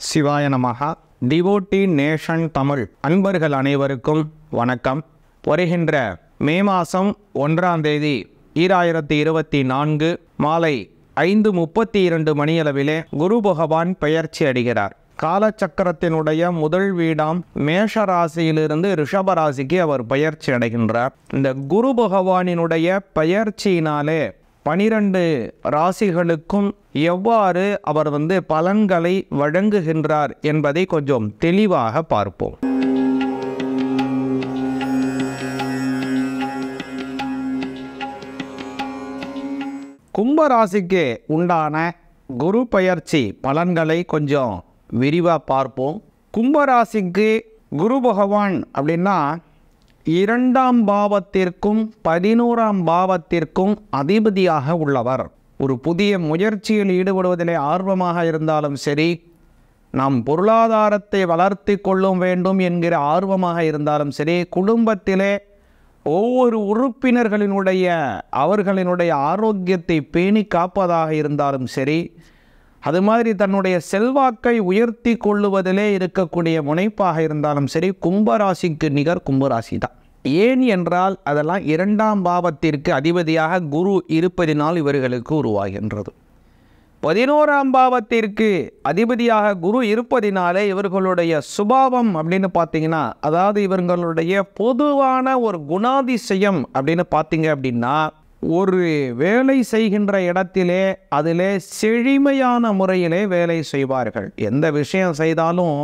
சிவாய நமஹா. Devotee nation Tamil அன்பர்கள் அனைவருக்கும் வணக்கம். வருகின்ற மே மாதம் 1ஆம் தேதி 2024 மாலை 5:32 மணியளவிலே குரு பகவான் பெயர்ச்சி அடைகிறார். காலச்சக்கரத்தினுடைய முதல் வீடாம் மேஷ ராசியிலிருந்து ரிஷப ராசிக்கு அவர் பெயர்ச்சி அடைகின்றார். இந்த குரு பகவானினுடைய பெயர்ச்சியினாலே 12 ராசிகளுக்கும் எவ்வாறு அவர் பலன்களை வழங்குகின்றார் என்பதை கொஞ்சம் தெளிவாக பார்ப்போம். கும்பராசிக்கு உண்டான குரு பெயர்ச்சி பலன்களை கொஞ்சம் விரிவாக பார்ப்போம். கும்பராசிக்கு குரு பகவான் அப்படின்னா 2ஆம் பாவத்திற்கும் 11ஆம் பாவத்திற்கும் அதிபதியாக உள்ளவர். ஒரு புதிய முயற்சியில் ஈடுபடுவதிலே ஆர்வமாக இருந்தாலும் சரி, நாம் பொருளாதாரத்தை வளர்த்து கொள்ள வேண்டும் என்கிற ஆர்வமாக இருந்தாலும் சரி, குடும்பத்திலே ஒவ்வொரு அவர்களினுடைய ஆரோக்கியத்தை பேணி காப்பதாக இருந்தாலும் சரி, அது மாதிரி தன்னுடைய செல்வாக்கை உயர்த்தி கொள்ளுவதிலே இருக்கக்கூடிய முனைப்பாக இருந்தாலும் சரி, கும்பராசிக்கு நிகர் கும்பராசி தான். ஏன் என்றால் அதெல்லாம் 2ஆம் பாவத்திற்கு அதிபதியாக குரு இருப்பதினால் இவர்களுக்கு உருவாகின்றது. 11ஆம் பாவத்திற்கு அதிபதியாக குரு இருப்பதினாலே இவர்களுடைய சுபாவம் அப்படின்னு பார்த்தீங்கன்னா, அதாவது இவர்களுடைய பொதுவான ஒரு குணாதிசயம் அப்படின்னு பார்த்தீங்க அப்படின்னா, ஒரு வேலை செய்கின்ற இடத்திலே அதிலே செழுமையான முறையிலே வேலை செய்வார்கள். எந்த விஷயம் செய்தாலும்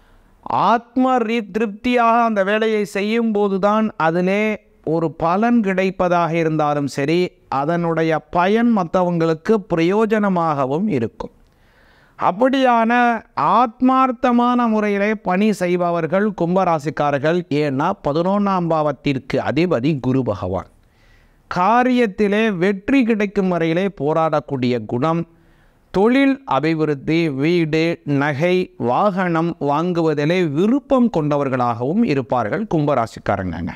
ஆத்ம திருப்தியாக அந்த வேலையை செய்யும் போதுதான் அதிலே ஒரு பலன் கிடைப்பதாக இருந்தாலும் சரி, அதனுடைய பயன் மற்றவங்களுக்கு பிரயோஜனமாகவும் இருக்கும். அப்படியான ஆத்மார்த்தமான முறையிலே பணி செய்பவர்கள் கும்பராசிக்காரர்கள். ஏன்னா 11ஆம் பாவத்திற்கு அதிபதி குரு பகவான். காரியத்திலே வெற்றி கிடைக்கும் வரையிலே போராடக்கூடிய குணம், தொழில் அபிவிருத்தி, வீடு, நகை, வாகனம் வாங்குவதிலே விருப்பம் கொண்டவர்களாகவும் இருப்பார்கள் கும்பராசிக்காரங்க.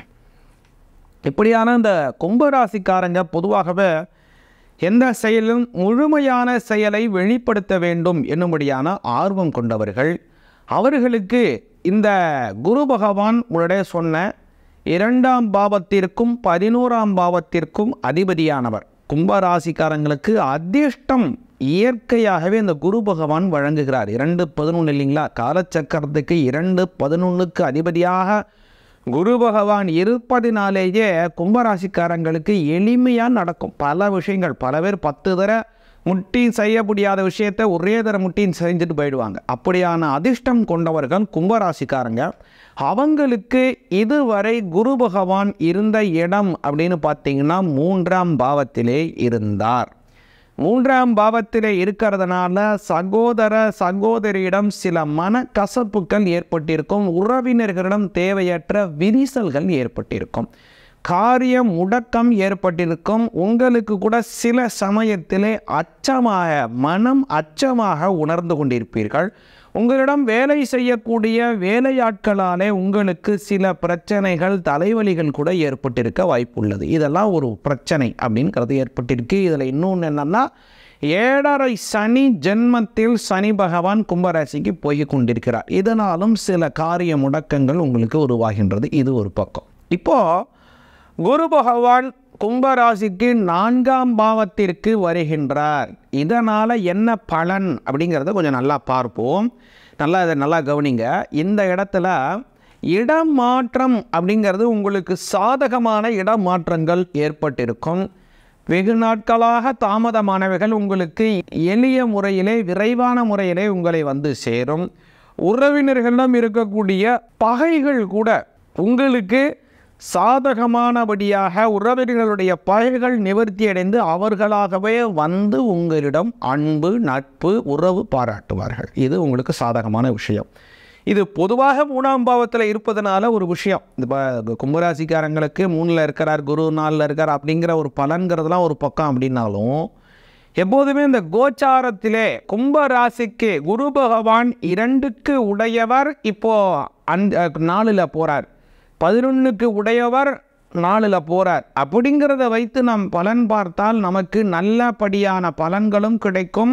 இப்படியான இந்த கும்பராசிக்காரங்க பொதுவாகவே எந்த செயலும் முழுமையான செயலை வெளிப்படுத்த வேண்டும் என்னும்படியான ஆர்வம் கொண்டவர்கள். அவர்களுக்கு இந்த குரு பகவான் உடைய சொன்ன 2ஆம் பாவத்திற்கும் 11ஆம் பாவத்திற்கும் அதிபதியானவர். கும்பராசிக்காரங்களுக்கு அதிர்ஷ்டம் இயற்கையாகவே இந்த குரு பகவான் வழங்குகிறார். 2-11 இல்லைங்களா? காலச்சக்கரத்துக்கு 2-11க்கு அதிபதியாக குரு பகவான் இருப்பதினாலேயே கும்பராசிக்காரங்களுக்கு எளிமையாக நடக்கும் பல விஷயங்கள். பல பேர் 10 தர முட்டி செய்ய முடியாத விஷயத்தை ஒரே தர முட்டின்னு செஞ்சுட்டு போயிடுவாங்க. அப்படியான அதிர்ஷ்டம் கொண்டவர்கள் கும்பராசிக்காரங்க. அவங்களுக்கு இதுவரை குரு பகவான் இருந்த இடம் அப்படின்னு பார்த்தீங்கன்னா 3ஆம் பாவத்திலே இருந்தார். 3ஆம் பாவத்திலே இருக்கிறதுனால சகோதர சகோதரியிடம் சில மனக்கசப்புகள் ஏற்பட்டிருக்கும். உறவினர்களிடம் தேவையற்ற விரிசல்கள் ஏற்பட்டிருக்கும். காரியம் முடக்கம் ஏற்பட்டிருக்கும். உங்களுக்கு கூட சில சமயத்திலே மனம் அச்சமாக உணர்ந்து கொண்டிருப்பீர்கள். உங்களிடம் வேலை செய்யக்கூடிய வேலையாட்களாலே உங்களுக்கு சில பிரச்சனைகள், தலைவலிகள் கூட ஏற்பட்டிருக்க வாய்ப்புள்ளது. இதெல்லாம் ஒரு பிரச்சனை அப்படிங்கிறது ஏற்பட்டிருக்கு. இதில் இன்னொன்று என்னன்னா, 7.5 சனி ஜென்மத்தில் சனி பகவான் கும்பராசிக்கு போய் கொண்டிருக்கிறார். இதனாலும் சில காரிய முடக்கங்கள் உங்களுக்கு உருவாகின்றது. இது ஒரு பக்கம். இப்போது குரு பகவான் கும்பராசிக்கு 4ஆம் பாவத்திற்கு வருகின்றார். இதனால் என்ன பலன் அப்படிங்கிறத கொஞ்சம் நல்லா பார்ப்போம். இதை நல்லா கவனிங்க. இந்த இடத்துல இடமாற்றம் அப்படிங்கிறது உங்களுக்கு சாதகமான இடமாற்றங்கள் ஏற்பட்டிருக்கும். வெகு நாட்களாக தாமதமானவைகள் உங்களுக்கு எளிய முறையிலே, விரைவான முறையிலே உங்களை சேரும். உறவினர்களிடம் இருக்கக்கூடிய பகைகள் கூட உங்களுக்கு சாதகமானபடியாக உறவினர்களுடைய பகைகள் நிவர்த்தி அடைந்து அவர்களாகவே உங்களிடம் அன்பு, நட்பு, உறவு பாராட்டுவார்கள். இது உங்களுக்கு சாதகமான விஷயம். இது பொதுவாக 3ஆம் பாவத்தில் இருப்பதனால ஒரு விஷயம். இப்போ கும்பராசிக்காரங்களுக்கு 3ல் இருக்கிறார், குரு 4ல் இருக்கார் அப்படிங்கிற ஒரு பலன்கிறதுலாம் ஒரு பக்கம். அப்படின்னாலும் எப்போதுமே இந்த கோச்சாரத்திலே கும்பராசிக்கு குரு பகவான் 2க்கு உடையவர். இப்போது 4ல் போகிறார். 11க்கு உடையவர் 4ல் போகிறார். அப்படிங்கிறத வைத்து நாம் பலன் பார்த்தால் நமக்கு நல்லபடியான பலன்களும் கிடைக்கும்.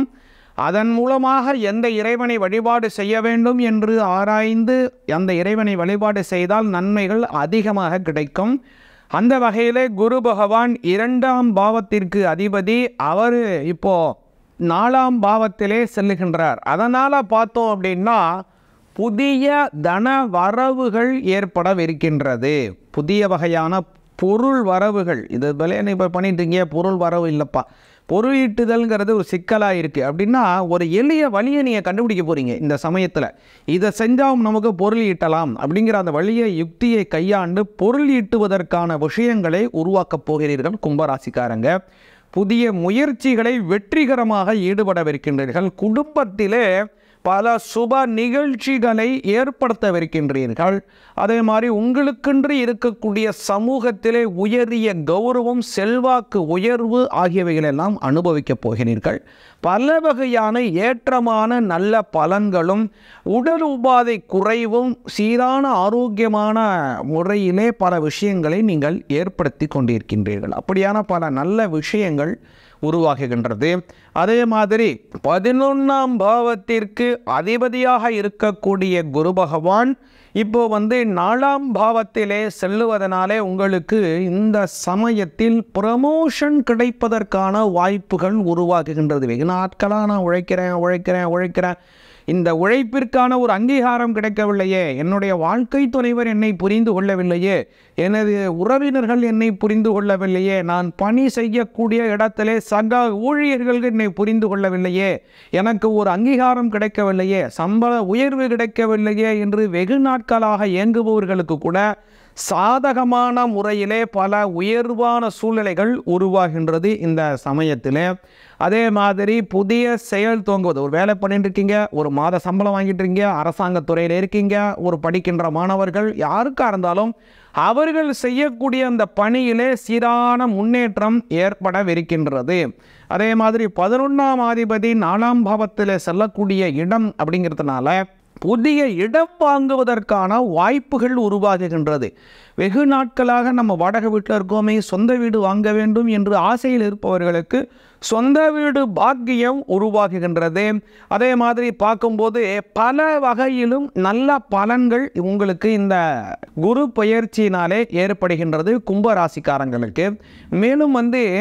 அதன் மூலமாக எந்த இறைவனை வழிபாடு செய்ய வேண்டும் என்று ஆராய்ந்து அந்த இறைவனை வழிபாடு செய்தால் நன்மைகள் அதிகமாக கிடைக்கும். அந்த வகையிலே குரு பகவான் 2ஆம் பாவத்திற்கு அதிபதி. அவர் இப்போ 4ஆம் பாவத்திலே செல்லுகின்றார். அதனால் பார்த்தோம் அப்படின்னா புதிய தன வரவுகள் ஏற்படவிருக்கின்றது. புதிய வகையான பொருள் வரவுகள். இது போல இப்போ பண்ணிட்டீங்க, பொருள் வரவு இல்லைப்பா, பொருள் ஈட்டுதல்ங்கிறது ஒரு சிக்கலாக இருக்குது அப்படின்னா ஒரு எளிய வழியை நீங்கள் கண்டுபிடிக்க போகிறீங்க இந்த சமயத்தில். இதை செஞ்சால் நமக்கு பொருள் ஈட்டலாம் அப்படிங்கிற அந்த வழியை யுக்தியை கையாண்டு பொருள் ஈட்டுவதற்கான விஷயங்களை உருவாக்கப் போகிறீர்கள் கும்பராசிக்காரங்க. புதிய முயற்சிகளை வெற்றிகரமாக ஈடுபடவிருக்கின்றீர்கள். குடும்பத்திலே பல சுப நிகழ்ச்சிகளை ஏற்படுத்தவிருக்கின்றீர்கள். அதே மாதிரி உங்களுக்கென்று இருக்கக்கூடிய சமூகத்திலே உயரிய கௌரவம், செல்வாக்கு உயர்வு ஆகியவைகளெல்லாம் அனுபவிக்கப் போகிறீர்கள். பல வகையான ஏற்றமான நல்ல பலன்களும் உடல் உபாதை குறைவும் சீரான ஆரோக்கியமான முறையிலே பல விஷயங்களை நீங்கள் ஏற்படுத்தி கொண்டிருக்கின்றீர்கள். அப்படியான பல நல்ல விஷயங்கள் உருவாகுகின்றது. அதே மாதிரி 11ஆம் பாவத்திற்கு அதிபதியாக இருக்கக்கூடிய குரு பகவான் இப்போ 4ஆம் பாவத்திலே செல்லுவதனாலே உங்களுக்கு இந்த சமயத்தில் ப்ரமோஷன் கிடைப்பதற்கான வாய்ப்புகள் உருவாகுகின்றது. வெகு நாட்களாக நான் உழைக்கிறேன், இந்த உழைப்பிற்கான ஒரு அங்கீகாரம் கிடைக்கவில்லையே, என்னுடைய வாழ்க்கை துணைவர் என்னை புரிந்து கொள்ளவில்லையே, எனது உறவினர்கள் என்னை புரிந்து கொள்ளவில்லையே, நான் பணி செய்யக்கூடிய இடத்திலே சக ஊழியர்கள் என்னை புரிந்து கொள்ளவில்லையே, எனக்கு ஒரு அங்கீகாரம் கிடைக்கவில்லையே, சம்பள உயர்வு கிடைக்கவில்லையே என்று வெகு நாட்களாக இயங்குபவர்களுக்கு கூட சாதகமான முறையிலே பல உயர்வான சூழ்நிலைகள் உருவாகின்றது இந்த சமயத்தில். அதே மாதிரி புதிய செயல் துவங்குவது. ஒரு வேலை பண்ணிட்டு இருக்கீங்க, ஒரு மாத சம்பளம் வாங்கிட்டு இருக்கீங்க, அரசாங்கத்துறையில் இருக்கீங்க, ஒரு படிக்கின்ற மாணவர்கள் யாருக்காக இருந்தாலும் அவர்கள் செய்யக்கூடிய அந்த பணியிலே சீரான முன்னேற்றம் ஏற்படவிருக்கின்றது. அதே மாதிரி 11ஆம் அதிபதி 4ஆம் பாவத்தில் செல்லக்கூடிய இடம் அப்படிங்கிறதுனால புதிய இடம் வாங்குவதற்கான வாய்ப்புகள் உருவாகுகின்றது. வெகு நாட்களாக நம்ம வாடகை வீட்டில் இருக்கோமே, சொந்த வீடு வாங்க வேண்டும் என்று ஆசையில் இருப்பவர்களுக்கு சொந்த வீடு பாக்கியம் உருவாகுகின்றது. அதே மாதிரி பார்க்கும்போது பல வகையிலும் நல்ல பலன்கள் உங்களுக்கு இந்த குரு பெயர்ச்சியினாலே ஏற்படுகின்றது கும்பராசிக்காரங்களுக்கு. மேலும்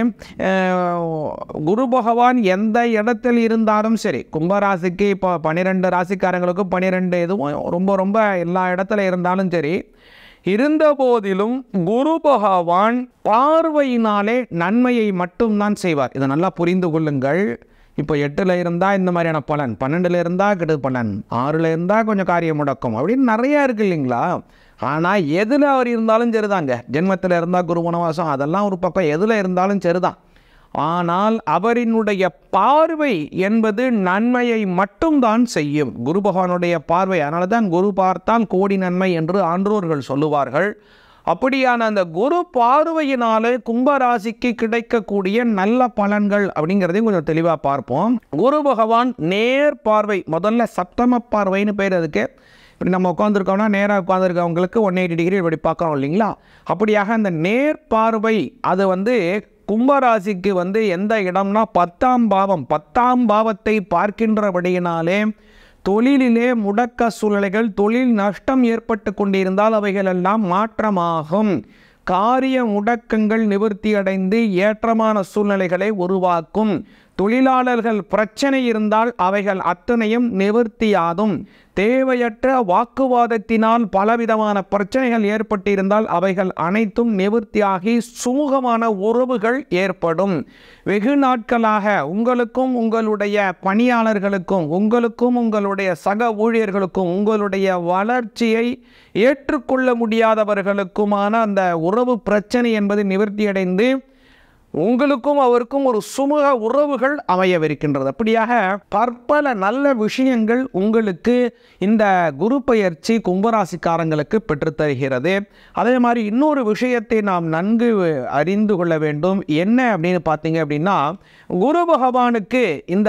குரு பகவான் எந்த இடத்தில் இருந்தாலும் சரி, கும்பராசிக்கு இப்போ 12 ராசிக்காரங்களுக்கு 12 எதுவும் ரொம்ப ரொம்ப எல்லா இடத்துல இருந்தாலும் சரி, இருந்த போதிலும் குரு பகவான் பார்வையினாலே நன்மையை மட்டும்தான் செய்வார். இதை நல்லா புரிந்து கொள்ளுங்கள். இப்போ 8ல் இருந்தால் இந்த மாதிரியான பலன், 12ல் இருந்தால் கெடு பலன், 6ல் இருந்தால் கொஞ்சம் காரியம் முடக்கும் அப்படின்னு நிறையா இருக்குது இல்லைங்களா? ஆனால் எதில் அவர் இருந்தாலும் சரிதாங்க. ஜென்மத்தில் இருந்தால் குரு வனவாசம் அதெல்லாம் ஒரு பக்கம், எதில் இருந்தாலும் சரிதான். ஆனால் அவரினுடைய பார்வை என்பது நன்மையை மட்டும்தான் செய்யும். குரு பகவானுடைய பார்வை. அதனால தான் குரு பார்த்தால் கோடி நன்மை என்று ஆன்றோர்கள் சொல்லுவார்கள். அப்படியான அந்த குரு பார்வையினாலே கும்பராசிக்கு கிடைக்கக்கூடிய நல்ல பலன்கள் அப்படிங்கிறதையும் கொஞ்சம் தெளிவாக பார்ப்போம். குரு பகவான் நேர் பார்வை, முதல்ல சப்தம பார்வைன்னு பேர் அதுக்கு. இப்படி நம்ம உட்காந்துருக்கோம்னா நேராக உட்காந்துருக்கவங்களுக்கு 180 டிகிரி இப்படி பார்க்குறோம் இல்லைங்களா? அப்படியாக அந்த நேர் பார்வை அது கும்பராசிக்கு எந்த இடம்னா 10ஆம் பாவம். 10ஆம் பாவத்தை பார்க்கின்றபடியினாலே தொழிலிலே முடக்க சூழ்நிலைகள், தொழில் நஷ்டம் ஏற்பட்டு கொண்டிருந்தால் அவைகளெல்லாம் மாற்றமாகும். காரிய முடக்கங்கள் நிவர்த்தி அடைந்து ஏற்றமான சூழ்நிலைகளை உருவாக்கும். தொழிலாளர்கள் பிரச்சனை இருந்தால் அவைகள் அத்தனையும் நிவர்த்தியாகும். தேவையற்ற வாக்குவாதத்தினால் பலவிதமான பிரச்சனைகள் ஏற்பட்டிருந்தால் அவைகள் அனைத்தும் நிவர்த்தியாகி சுமூகமான உறவுகள் ஏற்படும். வெகு நாட்களாக உங்களுக்கும் உங்களுடைய பணியாளர்களுக்கும் உங்களுக்கும் உங்களுடைய சக ஊழியர்களுக்கும் உங்களுடைய வளர்ச்சியை ஏற்றுக்கொள்ள முடியாதவர்களுக்குமான அந்த உறவு பிரச்சனை என்பது நிவர்த்தியடைந்து உங்களுக்கும் அவருக்கும் ஒரு சுமூக உறவுகள் அமையவிருக்கின்றது. அப்படியாக பற்பல நல்ல விஷயங்கள் உங்களுக்கு இந்த குரு பெயர்ச்சி கும்பராசிக்காரங்களுக்கு பெற்றுத்தருகிறது. அதே மாதிரி இன்னொரு விஷயத்தை நாம் நன்கு அறிந்து கொள்ள வேண்டும். என்ன அப்படின்னு பார்த்தீங்க அப்படின்னா, குரு பகவானுக்கு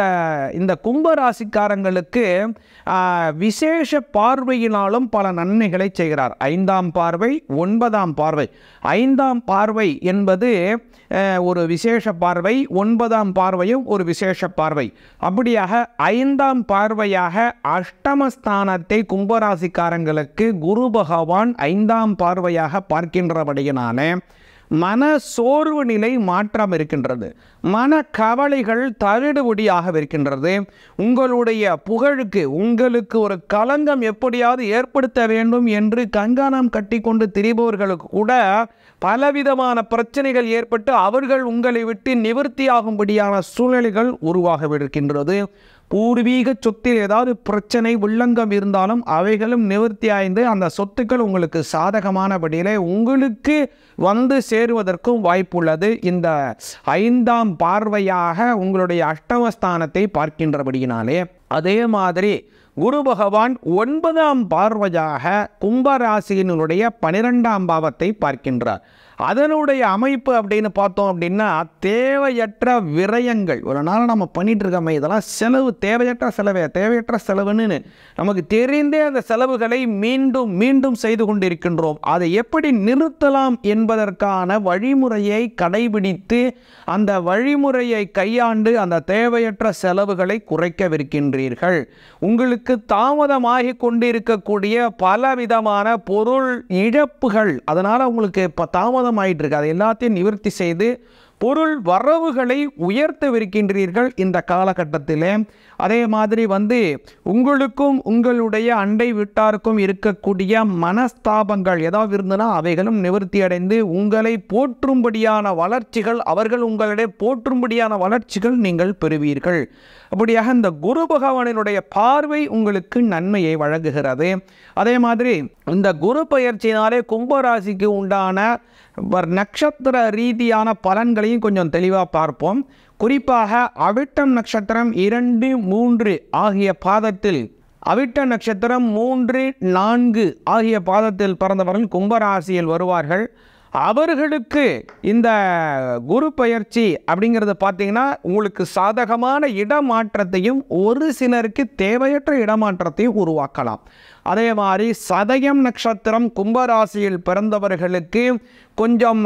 இந்த கும்பராசிக்காரங்களுக்கு விசேஷ பார்வையினாலும் பல நன்மைகளை செய்கிறார். 5ஆம் பார்வை, 9ஆம் பார்வை. 5ஆம் பார்வை என்பது ஒரு விசேஷ பார்வை, 9ஆம் பார்வையும் ஒரு விசேஷ பார்வை. அப்படியாக 5ஆம் பார்வையாக அஷ்டமஸ்தானத்தை கும்பராசிக்காரங்களுக்கு குரு பகவான் 5ஆம் பார்வையாக பார்க்கின்றபடியினாலே மன சோர்வு நிலை மாற்றம் இருக்கின்றது. மன கவலைகள் தவிடுபடியாக இருக்கின்றது. உங்களுடைய புகழுக்கு உங்களுக்கு ஒரு களங்கம் எப்படியாவது ஏற்படுத்த வேண்டும் என்று கங்காணம் கட்டி கொண்டு திரிபவர்களுக்கு கூட பலவிதமான பிரச்சனைகள் ஏற்பட்டு அவர்கள் உங்களை விட்டு நிவர்த்தியாகும்படியான சூழ்நிலைகள் உருவாகவிருக்கின்றது. பூர்வீக சொத்தில் ஏதாவது பிரச்சனை உள்ளங்கம் இருந்தாலும் அவைகளும் நிவர்த்தியாய்ந்து அந்த சொத்துக்கள் உங்களுக்கு சாதகமானபடியிலே உங்களுக்கு வந்து சேருவதற்கும் வாய்ப்புள்ளது. இந்த 5ஆம் பார்வையாக உங்களுடைய அஷ்டமஸ்தானத்தை பார்க்கின்றபடியினாலே அதே மாதிரி குரு பகவான் 9ஆம் பார்வையாக கும்பராசியினுடைய 12ஆம் பாவத்தை பார்க்கின்றார். அதனுடைய அமைப்பு அப்படின்னு பார்த்தோம் அப்படின்னா தேவையற்ற விரயங்கள். ஒரு நாள் நம்ம பண்ணிட்டு இருக்கோமே, இதெல்லாம் செலவு, தேவையற்ற செலவுன்னு நமக்கு தெரிந்தே அந்த செலவுகளை மீண்டும் மீண்டும் செய்து கொண்டிருக்கின்றோம். அதை எப்படி நிறுத்தலாம் என்பதற்கான வழிமுறையை கடைபிடித்து அந்த வழிமுறையை கையாண்டு அந்த தேவையற்ற செலவுகளை குறைக்கவிருக்கின்றீர்கள். உங்களுக்கு தாமதமாகி கொண்டிருக்கக்கூடிய பலவிதமான பொருள் இழப்புகள், அதனால் உங்களுக்கு இப்போ தாமதமாயிட்டு இருக்கு, அதை எல்லாத்தையும் நிவர்த்தி செய்து பொருள் வரவுகளை உயர்த்தவிருக்கின்றீர்கள் இந்த காலகட்டத்திலே. அதே மாதிரி உங்களுக்கும் உங்களுடைய அண்டை வீட்டாருக்கும் இருக்கக்கூடிய மனஸ்தாபங்கள் ஏதாவது இருந்தனா அவைகளும் நிவர்த்தி அடைந்து உங்களை போற்றும்படியான வளர்ச்சிகள், அவர்கள் உங்களிடையே போற்றும்படியான வளர்ச்சிகள் நீங்கள் பெறுவீர்கள். அப்படியாக இந்த குரு பகவானினுடைய பார்வை உங்களுக்கு நன்மையை வழங்குகிறது. அதே மாதிரி இந்த குரு பயிற்சியினாலே கும்பராசிக்கு உண்டான நட்சத்திர ரீதியான பலன்களையும் கொஞ்சம் தெளிவாக பார்ப்போம். குறிப்பாக அவிட்டம் நட்சத்திரம் 2, 3 ஆகிய பாதத்தில், அவிட்ட நட்சத்திரம் 3, 4 ஆகிய பாதத்தில் பிறந்தவர்கள் கும்பராசியில் வருவார்கள். அவர்களுக்கு இந்த குரு பயிற்சி அப்படிங்கிறது பார்த்தீங்கன்னா உங்களுக்கு சாதகமான இடமாற்றத்தையும் ஒரு சிலருக்கு தேவையற்ற இடமாற்றத்தையும் உருவாக்கலாம். அதே மாதிரி சதயம் நட்சத்திரம் கும்பராசியில் பிறந்தவர்களுக்கு கொஞ்சம்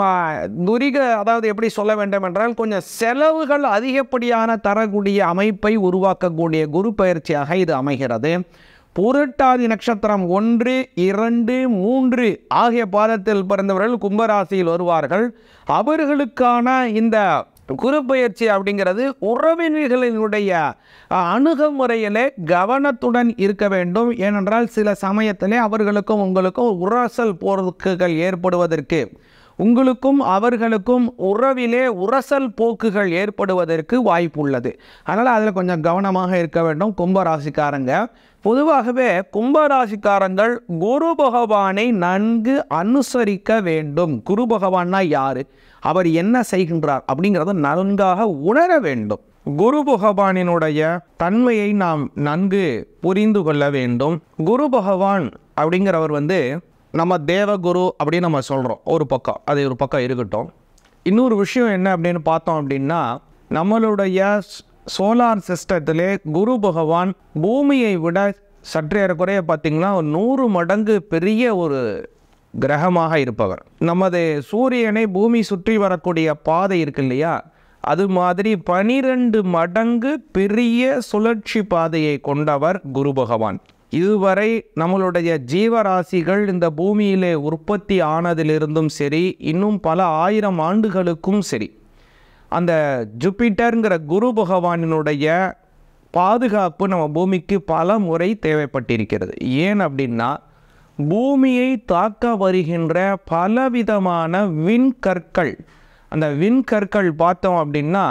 அதாவது எப்படி சொல்ல வேண்டும் என்றால் கொஞ்சம் செலவுகள் அதிகப்படியான தரக்கூடிய அமைப்பை உருவாக்கக்கூடிய குரு பயிற்சியாக இது அமைகிறது. புரட்டாதி நட்சத்திரம் 1, 2, 3 ஆகிய பாதத்தில் பிறந்தவர்கள் கும்பராசியில் வருவார்கள். அவர்களுக்கான இந்த குரு பயிற்சி அப்படிங்கிறது உறவினர்களினுடைய அணுகுமுறையிலே கவனத்துடன் இருக்க வேண்டும். ஏனென்றால் சில சமயத்திலே அவர்களுக்கும் உங்களுக்கும் உரசல் போக்குகள் ஏற்படுவதற்கு, உங்களுக்கும் அவர்களுக்கும் உறவிலே உரசல் போக்குகள் ஏற்படுவதற்கு வாய்ப்பு உள்ளது. அதனால் அதில் கொஞ்சம் கவனமாக இருக்க வேண்டும் கும்பராசிக்காரங்க. பொதுவாகவே கும்பராசிக்காரங்கள் குரு பகவானை நன்கு அனுசரிக்க வேண்டும். குரு பகவான்னா யாரு, அவர் என்ன செய்கின்றார் அப்படிங்கிறத நன்காக உணர வேண்டும். குரு பகவானினுடைய தன்மையை நாம் நன்கு புரிந்து கொள்ள வேண்டும். குரு பகவான் அப்படிங்கிறவர் நம்ம தேவகுரு அப்படின்னு நம்ம சொல்கிறோம். ஒரு பக்கம் அது ஒரு பக்கம் இருக்கட்டும். இன்னொரு விஷயம் என்ன அப்படின்னு பார்த்தோம் அப்படின்னா, நம்மளுடைய சோலார் சிஸ்டத்திலே குரு பகவான் பூமியை விட சற்றே குறைய பார்த்திங்கன்னா 100 மடங்கு பெரிய ஒரு கிரகமாக இருப்பவர். நமது சூரியனை பூமி சுற்றி வரக்கூடிய பாதை இருக்கு இல்லையா, அது மாதிரி 12 மடங்கு பெரிய சுழற்சி பாதையை கொண்டவர் குரு பகவான். இதுவரை நம்மளுடைய ஜீவராசிகள் இந்த பூமியிலே உற்பத்தி ஆனதிலிருந்தும் சரி, இன்னும் பல 1000 ஆண்டுகளுக்கும் சரி, அந்த ஜூபிட்டருங்கிற குரு பகவானினுடைய பாதுகாப்பு நம்ம பூமிக்கு பல முறை தேவைப்பட்டிருக்கிறது. ஏன் அப்படின்னா, பூமியை தாக்க வருகின்ற பலவிதமான விண்கற்கள், அந்த விண்கற்கள் பார்த்தோம் அப்படின்னா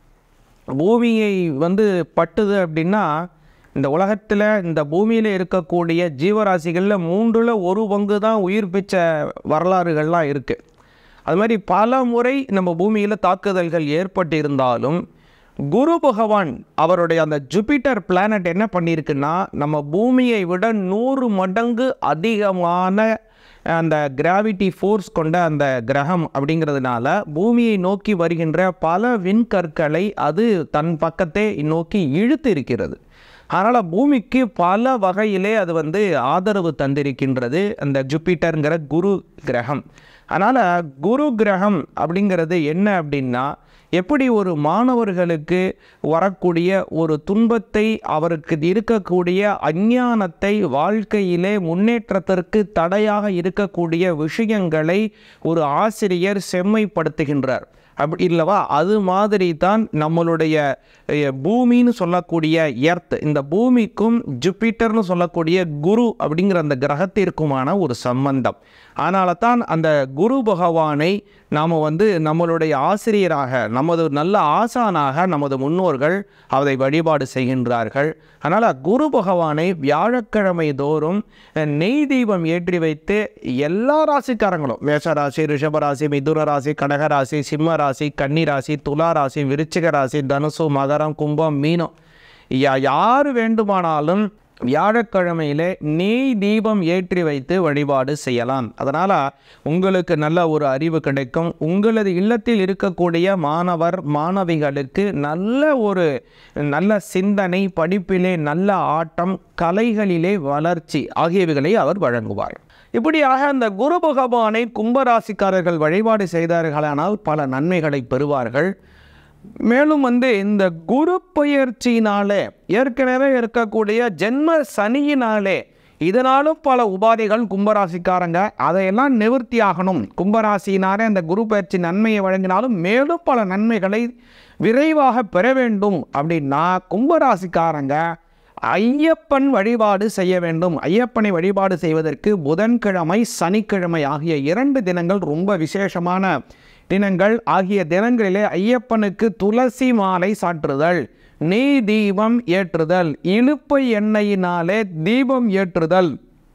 பூமியை பட்டுது அப்படின்னா, இந்த உலகத்தில் இந்த பூமியில் இருக்கக்கூடிய ஜீவராசிகளில் 3ல் 1 பங்கு தான் உயிர் பிச்ச வரலாறுகள்லாம் இருக்குது. அது மாதிரி பல முறை நம்ம பூமியில் தாக்குதல்கள் ஏற்பட்டிருந்தாலும் குரு பகவான் அவருடைய அந்த ஜூபிட்டர் பிளானட் என்ன பண்ணியிருக்குன்னா, நம்ம பூமியை விட 100 மடங்கு அதிகமான அந்த கிராவிட்டி ஃபோர்ஸ் கொண்ட அந்த கிரகம் அப்படிங்கிறதுனால பூமியை நோக்கி வருகின்ற பல விண்கற்களை அது தன் பக்கத்தை நோக்கி இழுத்து இருக்கிறது. அதனால் பூமிக்கு பல வகையிலே அது ஆதரவு தந்திருக்கின்றது அந்த ஜூபிட்டருங்கிற குரு கிரகம். அதனால் குரு கிரகம் அப்படிங்கிறது என்ன அப்படின்னா, எப்படி ஒரு மாணவர்களுக்கு வரக்கூடிய ஒரு துன்பத்தை, அவருக்கு இருக்கக்கூடிய அஞ்ஞானத்தை, வாழ்க்கையிலே முன்னேற்றத்திற்கு தடையாக இருக்கக்கூடிய விஷயங்களை ஒரு ஆசிரியர் செம்மைப்படுத்துகின்றார் அப்படி இல்லவா? அது மாதிரி தான் நம்மளுடைய பூமின்னு சொல்லக்கூடிய எர்த், இந்த பூமிக்கும் ஜூபிட்டர்னு சொல்லக்கூடிய குரு அப்படிங்கிற அந்த கிரகத்திற்குமான ஒரு சம்பந்தம். அதனால தான் அந்த குரு பகவானை நாம் நம்மளுடைய ஆசிரியராக, நமது நல்ல ஆசானாக நமது முன்னோர்கள் அதை வழிபாடு செய்கின்றார்கள். அதனால் குரு பகவானை வியாழக்கிழமை தோறும் நெய் தீபம் ஏற்றி வைத்து எல்லா ராசிக்காரங்களும், மேஷராசி, ரிஷபராசி, மிதுன ராசி, கடகராசி, சிம்ம ராசி, கன்னி ராசி, துலா ராசி, விருச்சிக ராசி, தனுசு, மகரம், கும்பம், மீனம், யார் வேண்டுமானாலும் வியாழக்கிழமையிலே நெய் தீபம் ஏற்றி வைத்து வழிபாடு செய்யலாம். அதனால் உங்களுக்கு நல்ல ஒரு அறிவு கிடைக்கும். உங்களது இல்லத்தில் இருக்கக்கூடிய மாணவர் மாணவிகளுக்கு நல்ல சிந்தனை, படிப்பிலே நல்ல ஆட்டம், கலைகளிலே வளர்ச்சி ஆகியவைகளை அவர் வழங்குவார். இப்படியாக அந்த குரு பகவானை கும்பராசிக்காரர்கள் வழிபாடு செய்தார்களானால் பல நன்மைகளை பெறுவார்கள். மேலும் இந்த குரு பயிற்சியினாலே, ஏற்கனவே இருக்கக்கூடிய ஜென்ம சனியினாலே, இதனாலும் பல உபாதைகள் கும்பராசிக்காரங்க அதையெல்லாம் நிவர்த்தி ஆகணும். கும்பராசினாலே அந்த குரு பயிற்சி நன்மையை வழங்கினாலும் மேலும் பல நன்மைகளை விரைவாக பெற வேண்டும் அப்படின்னா கும்பராசிக்காரங்க ஐயப்பன் வழிபாடு செய்ய வேண்டும். ஐயப்பனை வழிபாடு செய்வதற்கு புதன்கிழமை, சனிக்கிழமை ஆகிய 2 தினங்கள் ரொம்ப விசேஷமான தினங்கள். ஆகிய தினங்களிலே ஐயப்பனுக்கு துளசி மாலை சாற்றுதல், நெய் தீபம் ஏற்றுதல், இலுப்பை எண்ணெயினாலே தீபம் ஏற்றுதல்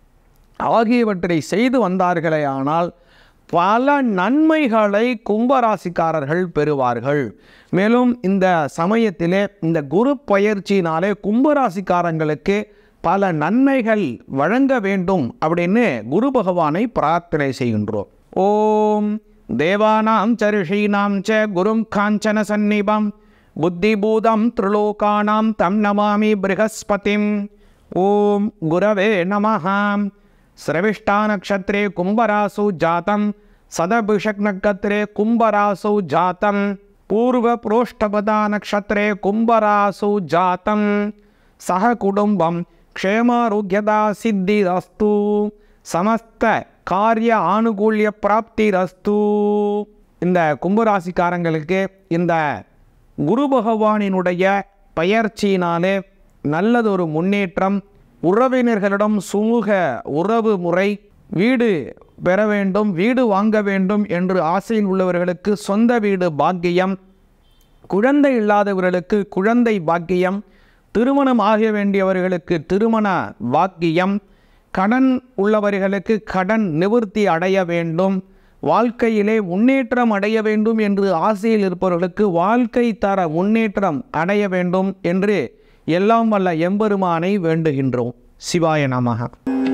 ஆகியவற்றை செய்து வந்தார்களே ஆனால் பல நன்மைகளை கும்பராசிக்காரர்கள் பெறுவார்கள். மேலும் இந்த சமயத்திலே இந்த குரு பயிற்சியினாலே கும்பராசிக்காரங்களுக்கு பல நன்மைகள் வழங்க வேண்டும் அப்படின்னு குரு பகவானை பிரார்த்தனை செய்கின்றோம். ஓம் தேவானாம் ச ரிஷீனாம் ச குரும் காஞ்சன சந்நிபம் புத்திபூதம் த்ரிலோகானாம் தம் நமாமி ப்ரஹஸ்பதிம். ஓம் குரவே நமஹ. ஸ்ரவிஷ்டா நக்ஷத்ரே கும்பராசு ஜாதம், சதபிஷக் நக்ஷத்ரே கும்பராசு ஜாதம், பூர்வ புரோஷ்டபதா நக்ஷத்ரே கும்பராசு ஜாதம், சக குடும்பம் க்ஷேமாரோக்யதா சித்திரஸ்து, சமஸ்த காரிய ஆனுகூல்ய பிராப்திரஸ்து. இந்த கும்பராசிக்காரங்களுக்கு இந்த குரு பகவானினுடைய பயிற்சியினாலே நல்லதொரு முன்னேற்றம், உறவினர்களிடம் சுமூக உறவு முறை, வீடு பெற வேண்டும், வீடு வாங்க வேண்டும் என்று ஆசையில் உள்ளவர்களுக்கு சொந்த வீடு பாக்கியம், குழந்தை இல்லாதவர்களுக்கு குழந்தை பாக்கியம், திருமணம் ஆக வேண்டியவர்களுக்கு திருமண பாக்கியம், கடன் உள்ளவர்களுக்கு கடன் நிவர்த்தி அடைய வேண்டும், வாழ்க்கையிலே முன்னேற்றம் அடைய வேண்டும் என்று ஆசையில் இருப்பவர்களுக்கு வாழ்க்கை தர முன்னேற்றம் அடைய வேண்டும் என்று எல்லாம் வல்ல எம்பெருமானை வேண்டுகின்றோம். சிவாய நமஹ.